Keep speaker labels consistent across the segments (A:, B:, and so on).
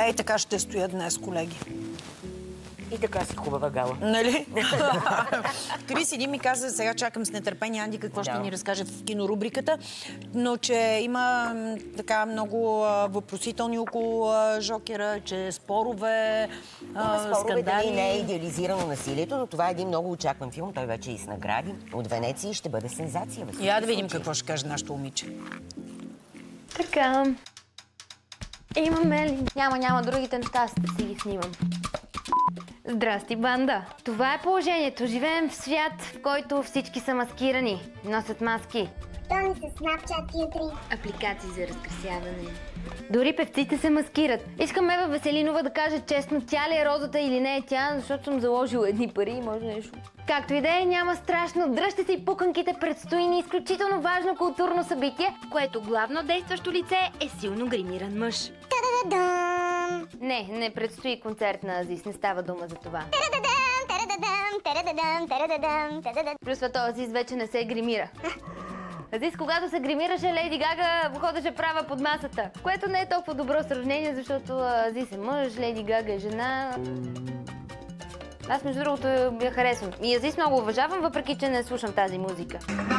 A: Ей, така ще стоя днес, колеги.
B: И така си хубава гала.
A: Нали? Крис един ми каза, сега чакам с нетърпение Анди какво ще ни разкаже в кинорубриката, но че има така много въпросителни около Жокера, че спорове,
B: спорове,
A: скандали.
B: дали не е идеализирано насилието, но това е един много очакван филм. Той вече и с награди от Венеция и ще бъде сензация.
A: Я да видим какво ще каже нашето момиче.
C: Така. Имаме ли? Няма другите неща, ще си ги снимам. Здрасти, банда! Това е положението. Живеем в свят, в който всички са маскирани. Носят маски.
D: Тони с Snapchat Q3.
C: Апликации за разкрасяване. Дори певците се маскират. Искам Ева Веселинова да каже честно, тя ли е розата или не е тя, защото съм заложила едни пари и може нещо. Както и да е, няма страшно. Дръжте се и пуканките, предстои ни изключително важно културно събитие, в което главно действащо лице е силно гримиран мъж.
D: Та-да-да-дам!
C: Не предстои концерт на Азис, не става дума за това. Плюс това този Азис вече не се гримира. Азис, когато се гримираше, Лейди Гага ходеше права под масата, което не е толкова добро сравнение, защото Азис е мъж, Лейди Гага е жена. Аз, между другото, я харесвам. И Азис много уважавам, въпреки че не слушам тази музика.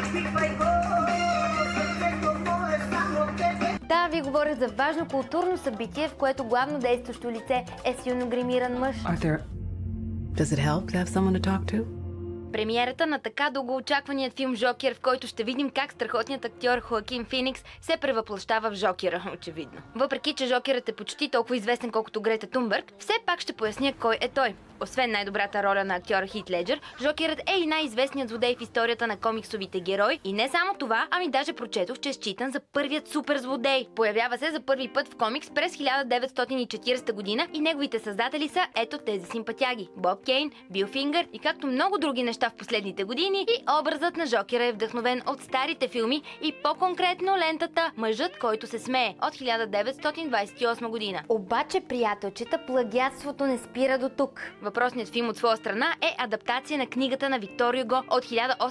C: Да, ви говоря за важно културно събитие, в което главно действащо лице е силно гримиран мъж.
E: Arthur, does it help to have someone to talk to?
C: Премиерата на така дългоочакваният филм Жокер, в който ще видим как страхотният актьор Хоакин Феникс се превъплъщава в Жокера, очевидно. Въпреки че Жокерът е почти толкова известен, колкото Грета Тунбърг, все пак ще поясня кой е той. Освен най-добрата роля на актьора Хит Леджер, Жокерът е и най-известният злодей в историята на комиксовите герои. И не само това, ами даже прочетох, че е считан за първият супер злодей. Появява се за първи път в комикс през 1940 година и неговите създатели са ето тези симпатяги – Боб Кейн, Бил Фингър и както много други неща в последните години. И образът на Жокера е вдъхновен от старите филми и по-конкретно лентата "Мъжът, който се смее" от 1928 година. Обаче, приятелчета, плагиатството не спира до тук. Въпросният филм от своя страна е адаптация на книгата на Виктор Юго от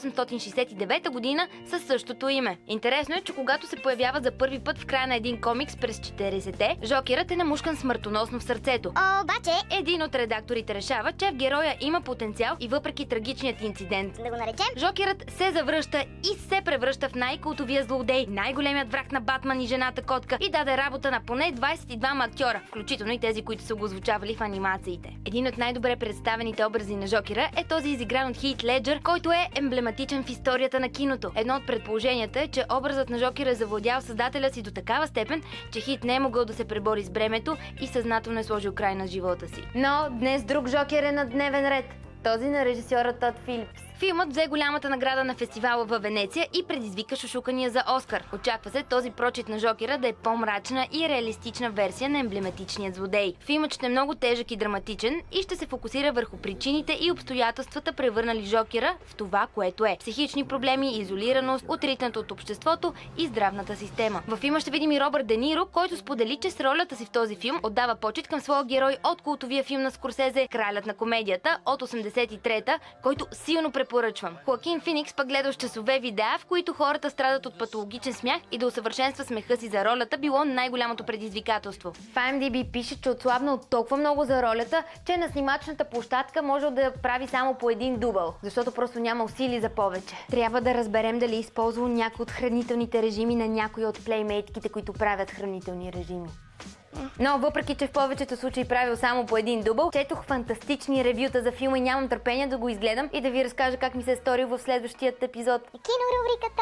C: 1869 година със същото име. Интересно е, че когато се появява за първи път в края на един комикс през 40-те, Жокерът е намушкан смъртоносно в сърцето.
D: Обаче,
C: един от редакторите решава, че в героя има потенциал и въпреки трагичният инцидент,
D: да го наречем,
C: Жокерът се завръща и се превръща в най-култовия злодей, най-големият враг на Батман и жената котка и даде работа на поне 22 актьора, включително и тези, които са го озвучавали в анимациите. Един от най-добре представените образи на Жокера е този изигран от Хит Леджер, който е емблематичен в историята на киното. Едно от предположенията е, че образът на Жокера е завладял създателя си до такава степен, че Хит не е могъл да се пребори с бремето и съзнателно е сложил край на живота си. Но днес друг Жокер е на дневен ред. Този на режисьора Тод Филипс. Филмът взе голямата награда на фестивала във Венеция и предизвика шушукания за Оскар. Очаква се този прочит на Жокера да е по-мрачна и реалистична версия на емблематичният злодей. Филмът ще е много тежък и драматичен и ще се фокусира върху причините и обстоятелствата, превърнали Жокера в това, което е. Психични проблеми, изолираност, отритането от обществото и здравната система. Във филма ще видим и Робърт Де Ниро, който сподели, че с ролята си в този филм отдава почит към своя герой от култовия филм на Скорсезе "Кралят на комедията" от 83-та, който силно препоръчвам. Хоакин Феникс пък гледал часове видеа, в които хората страдат от патологичен смях и да усъвършенства смеха си за ролята било най-голямото предизвикателство. В IMDb пише, че отслабна от толкова много за ролята, че на снимачната площадка може да прави само по един дубъл, защото просто няма усили за повече. Трябва да разберем дали е използвал някои от хранителните режими на някои от плеймейтките, които правят хранителни режими. Но въпреки, че в повечето случаи правил само по един дубъл, четох фантастични ревюта за филма и нямам търпение да го изгледам и да ви разкажа как ми се е сторил в следващият епизод.
D: кинорубриката.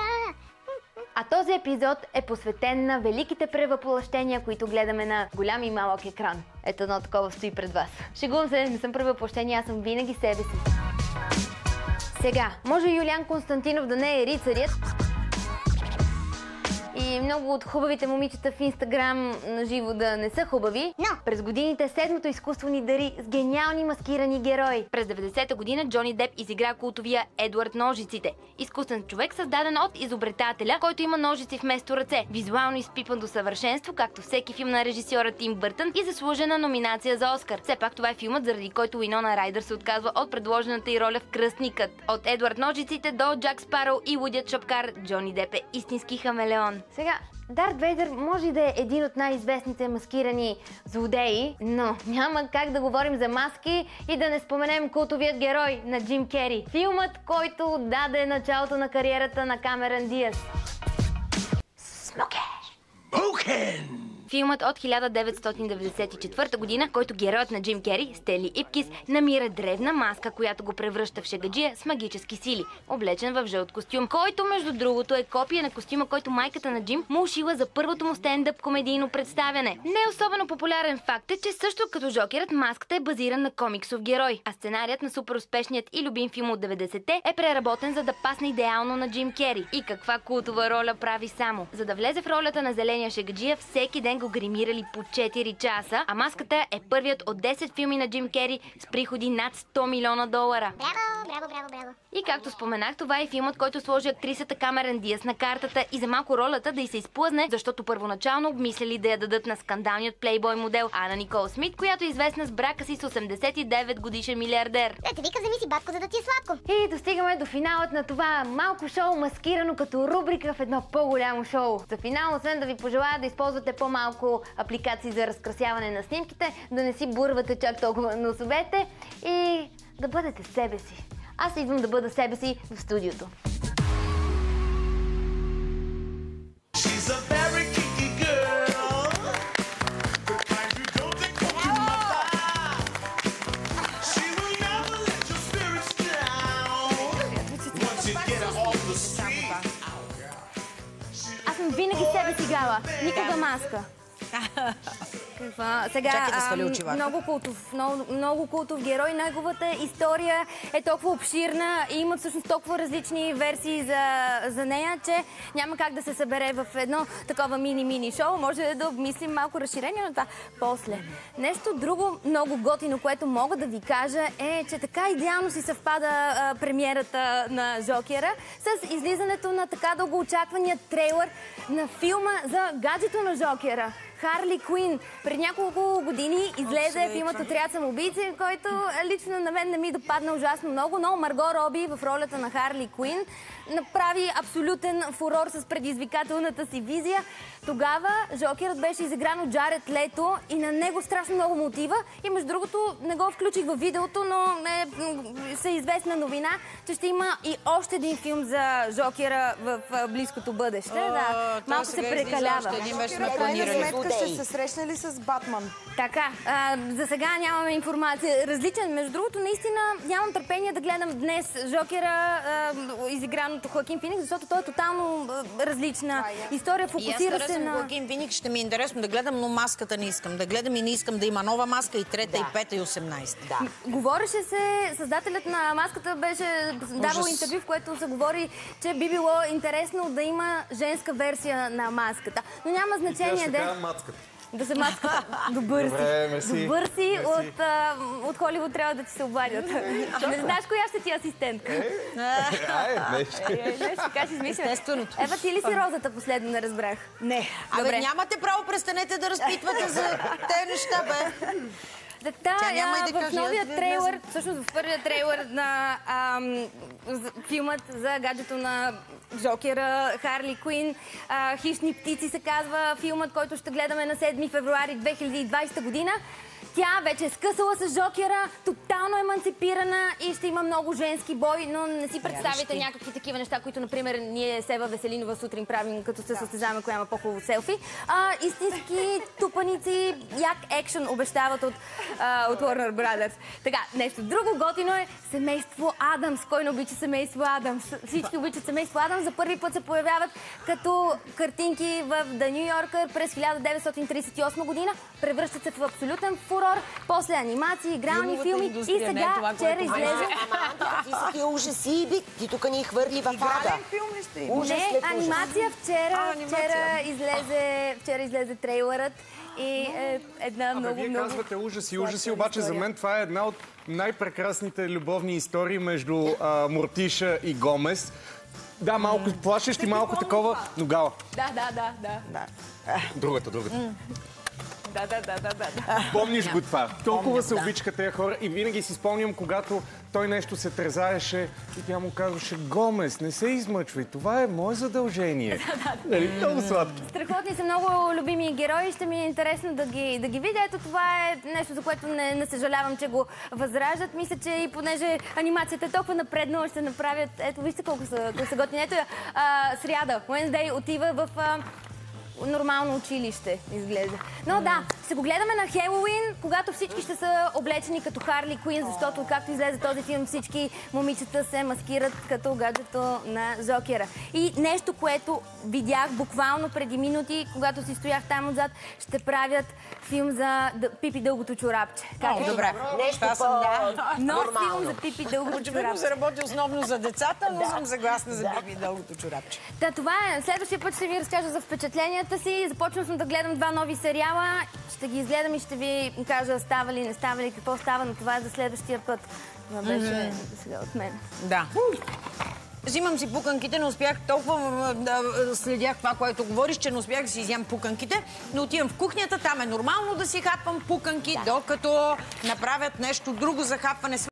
C: А този епизод е посветен на великите превъплъщения, които гледаме на голям и малък екран. Ето едно такова стои пред вас. Шегувам се, не съм превъплъщение, аз съм винаги себе си. Сега, може Юлиан Константинов да не е рицарят, и много от хубавите момичета в Инстаграм на живо да не са хубави, но през годините седмото изкуство ни дари с гениални маскирани герои. През 90-та година Джони Деп изигра култовия Едуард Ножиците. Изкуствен човек, създаден от изобретателя, който има ножици вместо ръце. Визуално изпипан до съвършенство, както всеки филм на режисьора Тим Бъртън и заслужена номинация за Оскар. Все пак това е филмът, заради който Уинона Райдър се отказва от предложената й роля в Кръстникът. От Едуард Ножиците до Джак Спароу и Лудият шапкар, Джони Деп е истински хамелеон. Сега, Дарт Вейдър може да е един от най-известните маскирани злодеи, но няма как да говорим за маски и да не споменем култовият герой на Джим Кери. Филмът, който даде началото на кариерата на Камерън Диаз. Смокен! Филмът от 1994 година, който героят на Джим Кери, Стенли Ипкис, намира древна маска, която го превръща в шегаджия с магически сили, облечен в жълт костюм, който между другото е копия на костюма, който майката на Джим му ушила за първото му стендъп комедийно представяне. Не особено популярен факт е, че също като Жокерът, маската е базиран на комиксов герой, а сценарият на супер успешният и любим филм от 90-те е преработен, за да пасне идеално на Джим Кери. И каква култова роля прави само. За да влезе в ролята на зеления шегаджия, всеки ден го гримирали по 4 часа, а маската е първият от 10 филми на Джим Кери с приходи над $100 милиона.
D: Браво, браво, браво, браво.
C: И както споменах, това е филмът, който сложи актрисата Камерън Диаз на картата и за малко ролята да й се изплъзне, защото първоначално обмисляли да я дадат на скандалният плейбой модел Ана Никол Смит, която е известна с брака си с 89 годишен милиардер.
D: Да те вика, вземи си батко, за да ти е сладко.
C: И достигаме до финалът на това малко шоу, маскирано като рубрика в едно по-голямо шоу. За финал, освен да ви пожелая да използвате по-малко апликации за разкрасяване на снимките, да не си бурвате чак толкова носовете и да бъдете себе си. Аз идвам да бъда себе си в студиото. Аз съм винаги себе си, Гала. Никога маска. Сега, много култов герой. Неговата история е толкова обширна и има всъщност толкова различни версии за нея, че няма как да се събере в едно такова мини шоу. Може да обмислим малко разширение на това после. Нещо друго много готино, което мога да ви кажа е, че така идеално си съвпада премиерата на Жокера с излизането на така дългоочаквания трейлър на филма за гаджето на Жокера. Харли Куин. Пред няколко години излезе филмът Отряд самоубийци, който лично на мен не ми допадна ужасно много, но Марго Роби в ролята на Харли Куин направи абсолютен фурор с предизвикателната си визия. Тогава Жокерът беше изигран от Джаред Лето и на него страшно много мотива. И между другото не го включих във видеото, но е известна новина, че ще има и още един филм за Жокера в близкото бъдеще. Малко се прекалява.
F: Ще се срещнали с Батман.
C: Така, за сега нямаме информация. Различен, между другото, наистина нямам търпение да гледам днес Жокера, изигран от Хоакин Феникс, защото той е тотално различна история. Фокусира се на...
A: Хоакин Феникс, ще ми е интересно да гледам, но маската не искам да гледам и не искам да има нова маска и трета, и пета, и 18.
C: Говореше се, създателят на маската беше давал интервю, в което се говори, че би било интересно да има женска версия на маската. Но няма значение да се маската. Добър си. От Холивуд трябва да ти се обадят. Не знаеш коя ще ти е асистентка. Така си измисля. Ева, ти ли си розата последно, не разбрах?
A: Не. Абе, нямате право, престанете да разпитвате за тези неща, бе.
C: В новия трейлър, всъщност в първия трейлър на филмът за гаджето на Жокера, Харли Куин, Хищни птици се казва филмът, който ще гледаме на 7 февруари 2020 година. Тя вече е скъсала с Жокера, тотално еманципирана и ще има много женски бой, но не си представите някакви такива неща, които, например, ние Сева Веселинова сутрин правим, като се състезаваме коя има по-хубаво селфи. Истински тупаници, як екшън обещават от Warner Brothers. Така, нещо друго готино е семейство Адамс. Кой не обича семейство Адамс? Всички обичат семейство Адамс. За първи път се появяват като картинки в The New Yorker през 1938 година. Превръщат се в абсолютен фурор. После анимации, игрални филми и сега вчера излезе...
B: Какви са тия ужаси? Ти тук ни хвърли в ада.
F: Игрален филм ли ще има?
C: Не, анимация вчера излезе трейлърът и една много...
G: Вие казвате ужаси, обаче за мен това е една от най-прекрасните любовни истории между Мортиша и Гомес. Да, малко плашещ и малко такова, но Гала.
C: Да.
G: Другата.
C: Да.
G: Помниш го това. Толкова се обичаха тези хора и винаги си спомням, когато той нещо се трезаеше и тя му казваше: Гомес, не се измъчвай, това е мое задължение. Много сладки.
C: Страхотни са, много любими герои. Ще ми е интересно да ги видя. Ето това е нещо, за което не съжалявам, че го възраждат. Мисля, че и понеже анимацията е толкова напреднала, ще направят... Ето, вижте колко са готини. Ето сряда, Wednesday, отива в нормално училище, изглежда. Но да, ще го гледаме на Хелоуин, когато всички ще са облечени като Харли Куин, защото както излезе този филм, всички момичета се маскират като гаджето на Жокера. И нещо, което видях буквално преди минути, когато си стоях там отзад, ще правят филм за Пипи дългото чорапче.
B: Добре. Нещо
C: нов филм за Пипи дългото чорапче.
A: Очевидно се работи основно за децата, но съм съгласна за Пипи дългото чорапче.
C: Да, това е. Следващия път ще ви разкажа за впечатленията си. Започвам съм да гледам 2 нови сериала. Ще ги изгледам и ще ви кажа става ли, не става ли, какво става, но това е за следващия път. Това беше сега от мен.
A: Да. Взимам си пуканките, не успях толкова да следях това, което говориш, че не успях да си изям пуканките, но отивам в кухнята, там е нормално да си хапвам пуканки, докато направят нещо друго за хапване.